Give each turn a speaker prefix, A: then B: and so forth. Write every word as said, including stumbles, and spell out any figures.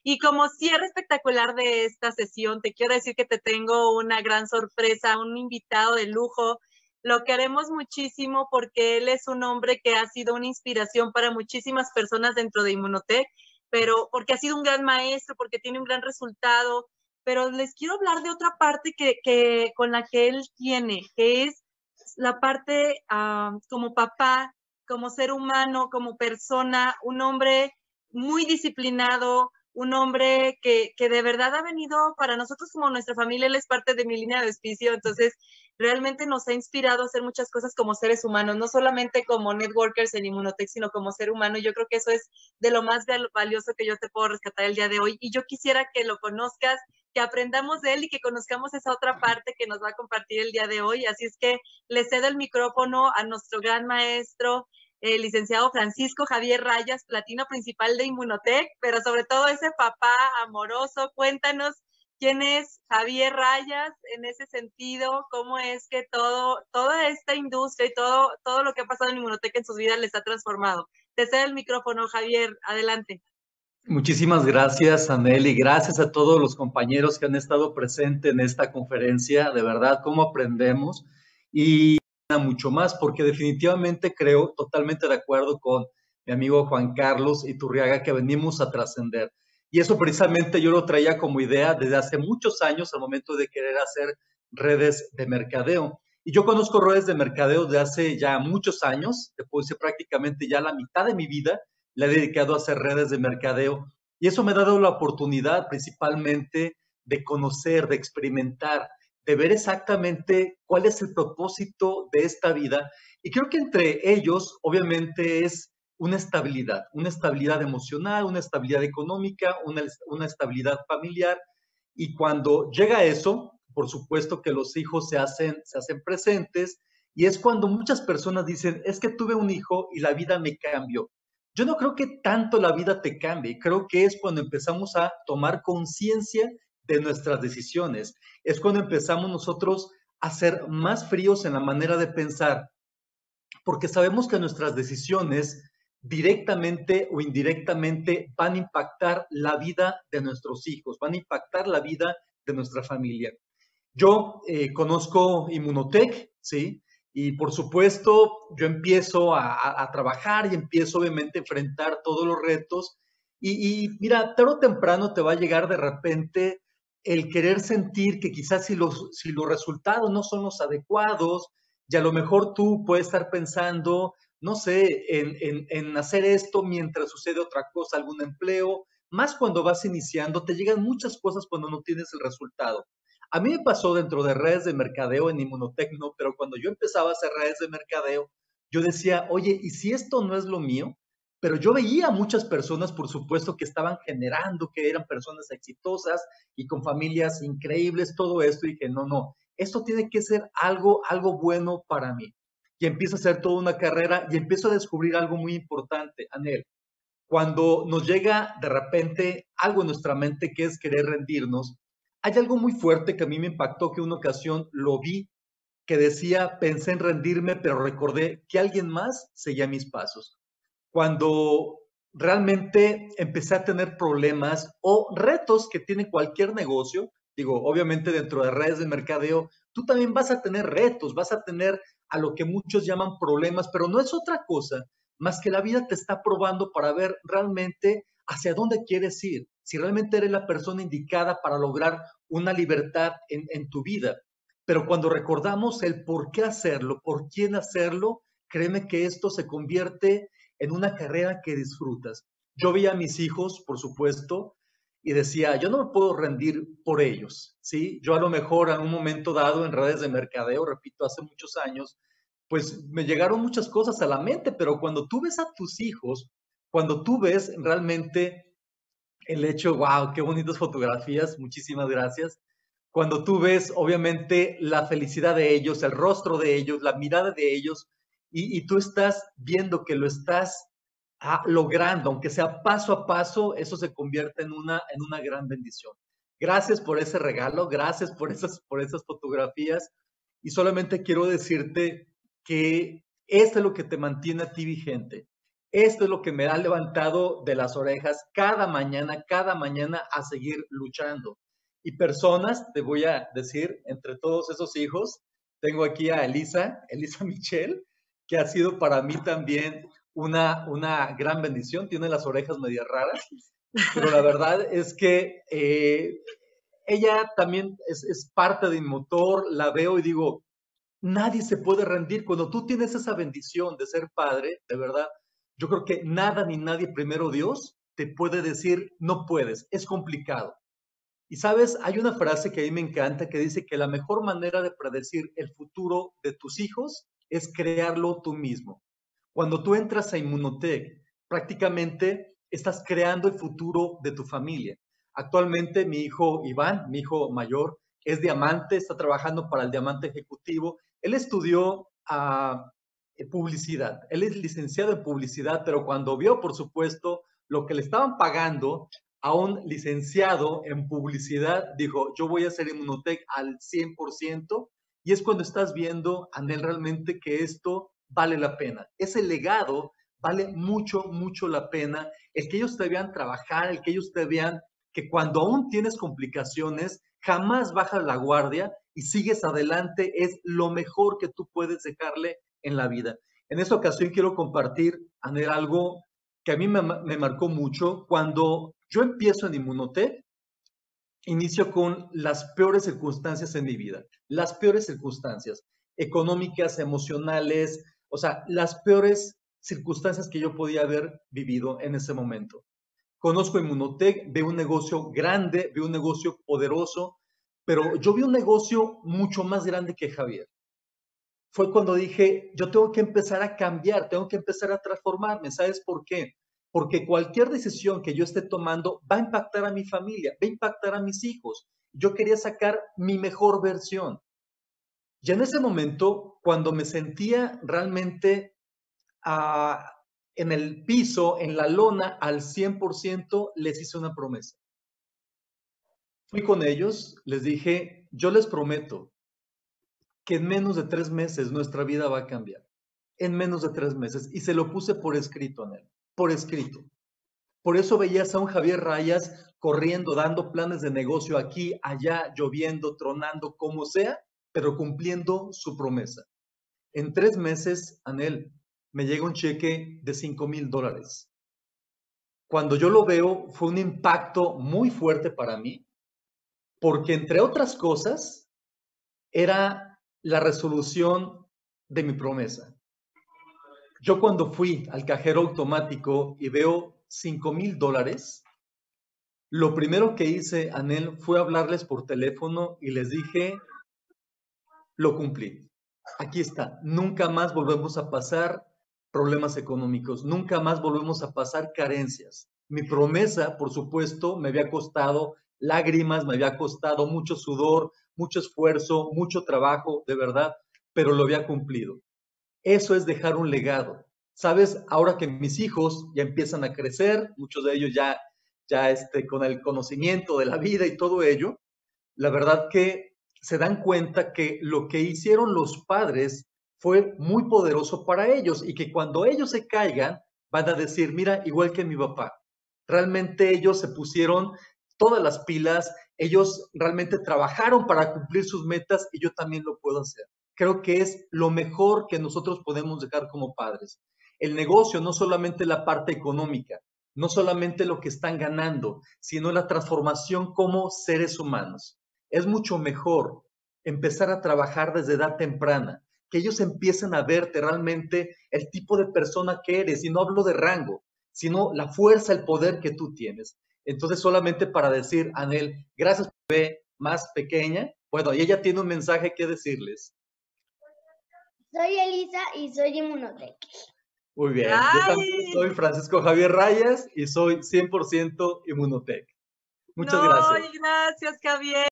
A: Y como cierre espectacular de esta sesión, te quiero decir que te tengo una gran sorpresa, un invitado de lujo. Lo queremos muchísimo porque él es un hombre que ha sido una inspiración para muchísimas personas dentro de Inmunotech, pero porque ha sido un gran maestro, porque tiene un gran resultado. Pero les quiero hablar de otra parte que, que con la que él tiene, que es la parte uh, como papá, como ser humano, como persona, un hombre muy disciplinado, un hombre que, que de verdad ha venido para nosotros como nuestra familia, él es parte de mi línea de auspicio, entonces realmente nos ha inspirado a hacer muchas cosas como seres humanos, no solamente como networkers en Inmunotech, sino como ser humano. Yo creo que eso es de lo más valioso que yo te puedo rescatar el día de hoy, y yo quisiera que lo conozcas, que aprendamos de él y que conozcamos esa otra parte que nos va a compartir el día de hoy. Así es que le cedo el micrófono a nuestro gran maestro, el licenciado Francisco Javier Rayas, platino principal de Inmunotech, pero sobre todo ese papá amoroso. Cuéntanos quién es Javier Rayas en ese sentido, cómo es que todo, toda esta industria y todo, todo lo que ha pasado en Inmunotech en sus vidas les ha transformado. Te cedo el micrófono, Javier, adelante.
B: Muchísimas gracias, Anel, y gracias a todos los compañeros que han estado presentes en esta conferencia. De verdad, cómo aprendemos y mucho más, porque definitivamente creo, totalmente de acuerdo con mi amigo Juan Carlos Iturriaga, que venimos a trascender. Y eso precisamente yo lo traía como idea desde hace muchos años al momento de querer hacer redes de mercadeo. Y yo conozco redes de mercadeo de hace ya muchos años, te puedo decir prácticamente ya la mitad de mi vida le he dedicado a hacer redes de mercadeo, y eso me ha dado la oportunidad principalmente de conocer, de experimentar, de ver exactamente cuál es el propósito de esta vida. Y creo que entre ellos, obviamente, es una estabilidad, una estabilidad emocional, una estabilidad económica, una, una estabilidad familiar. Y cuando llega eso, por supuesto que los hijos se hacen, se hacen presentes, y es cuando muchas personas dicen, es que tuve un hijo y la vida me cambió. Yo no creo que tanto la vida te cambie, creo que es cuando empezamos a tomar conciencia de nuestras decisiones, es cuando empezamos nosotros a ser más fríos en la manera de pensar, porque sabemos que nuestras decisiones directamente o indirectamente van a impactar la vida de nuestros hijos, van a impactar la vida de nuestra familia. Yo eh, conozco Inmunotech, ¿sí? Y por supuesto, yo empiezo a, a, a, trabajar y empiezo obviamente a enfrentar todos los retos. Y, y mira, tarde o temprano te va a llegar de repente el querer sentir que quizás si los, si los resultados no son los adecuados, y a lo mejor tú puedes estar pensando, no sé, en, en, en hacer esto mientras sucede otra cosa, algún empleo, más cuando vas iniciando, te llegan muchas cosas cuando no tienes el resultado. A mí me pasó dentro de redes de mercadeo en Inmunotech, no, pero cuando yo empezaba a hacer redes de mercadeo, yo decía, oye, ¿y si esto no es lo mío? Pero yo veía muchas personas, por supuesto, que estaban generando, que eran personas exitosas y con familias increíbles, todo esto, y dije, no, no, esto tiene que ser algo, algo bueno para mí. Y empiezo a hacer toda una carrera y empiezo a descubrir algo muy importante, Anel. Cuando nos llega de repente algo en nuestra mente que es querer rendirnos, hay algo muy fuerte que a mí me impactó, que una ocasión lo vi, que decía, pensé en rendirme, pero recordé que alguien más seguía mis pasos. Cuando realmente empecé a tener problemas o retos que tiene cualquier negocio, digo, obviamente dentro de redes de mercadeo, tú también vas a tener retos, vas a tener a lo que muchos llaman problemas, pero no es otra cosa más que la vida te está probando para ver realmente hacia dónde quieres ir, si realmente eres la persona indicada para lograr una libertad en, en tu vida. Pero cuando recordamos el por qué hacerlo, por quién hacerlo, créeme que esto se convierte en una carrera que disfrutas. Yo vi a mis hijos, por supuesto, y decía, yo no me puedo rendir por ellos, ¿sí? Yo a lo mejor en un momento dado en redes de mercadeo, repito, hace muchos años, pues me llegaron muchas cosas a la mente, pero cuando tú ves a tus hijos, cuando tú ves realmente el hecho, wow, qué bonitas fotografías, muchísimas gracias. Cuando tú ves, obviamente, la felicidad de ellos, el rostro de ellos, la mirada de ellos, y, y tú estás viendo que lo estás ah, logrando, aunque sea paso a paso, eso se convierte en una, en una gran bendición. Gracias por ese regalo, gracias por esas, por esas fotografías, y solamente quiero decirte que esto es lo que te mantiene a ti vigente. Esto es lo que me ha levantado de las orejas cada mañana, cada mañana a seguir luchando. Y personas, te voy a decir, entre todos esos hijos, tengo aquí a Elisa, Elisa Michelle, que ha sido para mí también una, una gran bendición. Tiene las orejas medio raras, pero la verdad es que eh, ella también es, es parte de mi motor. La veo y digo, nadie se puede rendir. Cuando tú tienes esa bendición de ser padre, de verdad, yo creo que nada ni nadie, primero Dios, te puede decir, no puedes, es complicado. Y sabes, hay una frase que a mí me encanta que dice que la mejor manera de predecir el futuro de tus hijos es crearlo tú mismo. Cuando tú entras a Inmunotech, prácticamente estás creando el futuro de tu familia. Actualmente mi hijo Iván, mi hijo mayor, es diamante, está trabajando para el diamante ejecutivo. Él estudió uh, publicidad, él es licenciado en publicidad, pero cuando vio, por supuesto, lo que le estaban pagando a un licenciado en publicidad, dijo, yo voy a hacer Inmunotech al cien por ciento, y es cuando estás viendo, Anel, realmente que esto vale la pena. Ese legado vale mucho, mucho la pena. El que ellos te vean trabajar, el que ellos te vean que cuando aún tienes complicaciones, jamás bajas la guardia y sigues adelante, es lo mejor que tú puedes dejarle en la vida. En esta ocasión quiero compartir, Anel, algo que a mí me, me marcó mucho. Cuando yo empiezo en Inmunotech, inicio con las peores circunstancias en mi vida, las peores circunstancias económicas, emocionales, o sea, las peores circunstancias que yo podía haber vivido en ese momento. Conozco Inmunotech, veo un negocio grande, veo un negocio poderoso, pero yo vi un negocio mucho más grande que Javier. Fue cuando dije, yo tengo que empezar a cambiar, tengo que empezar a transformarme. ¿Sabes por qué? Porque cualquier decisión que yo esté tomando va a impactar a mi familia, va a impactar a mis hijos. Yo quería sacar mi mejor versión. Y en ese momento, cuando me sentía realmente uh, en el piso, en la lona, al cien por ciento, les hice una promesa. Fui con ellos, les dije, yo les prometo que en menos de tres meses nuestra vida va a cambiar. En menos de tres meses. Y se lo puse por escrito, Anel, por escrito. Por eso veías a un Javier Rayas corriendo, dando planes de negocio aquí, allá, lloviendo, tronando, como sea, pero cumpliendo su promesa. En tres meses, Anel, me llega un cheque de cinco mil dólares. Cuando yo lo veo, fue un impacto muy fuerte para mí, porque entre otras cosas, era la resolución de mi promesa. Yo cuando fui al cajero automático y veo cinco mil dólares, lo primero que hice, Anel, fue hablarles por teléfono y les dije, lo cumplí. Aquí está, nunca más volvemos a pasar problemas económicos, nunca más volvemos a pasar carencias. Mi promesa, por supuesto, me había costado lágrimas, me había costado mucho sudor, mucho esfuerzo, mucho trabajo, de verdad, pero lo había cumplido. Eso es dejar un legado. ¿Sabes? Ahora que mis hijos ya empiezan a crecer, muchos de ellos ya, ya este, con el conocimiento de la vida y todo ello, la verdad que se dan cuenta que lo que hicieron los padres fue muy poderoso para ellos y que cuando ellos se caigan, van a decir, mira, igual que mi papá. Realmente ellos se pusieron todas las pilas, ellos realmente trabajaron para cumplir sus metas y yo también lo puedo hacer. Creo que es lo mejor que nosotros podemos dejar como padres. El negocio, no solamente la parte económica, no solamente lo que están ganando, sino la transformación como seres humanos. Es mucho mejor empezar a trabajar desde edad temprana, que ellos empiecen a verte realmente el tipo de persona que eres, y no hablo de rango, sino la fuerza, el poder que tú tienes. Entonces, solamente para decir, Anel, gracias por ver más pequeña, bueno, y ella tiene un mensaje que decirles.
C: Soy Elisa y soy Inmunotech.
B: Muy bien, ¡ay! Yo también soy Francisco Javier Rayas y soy cien por ciento Inmunotech. Muchas
A: no,
B: gracias.
A: Gracias, Javier.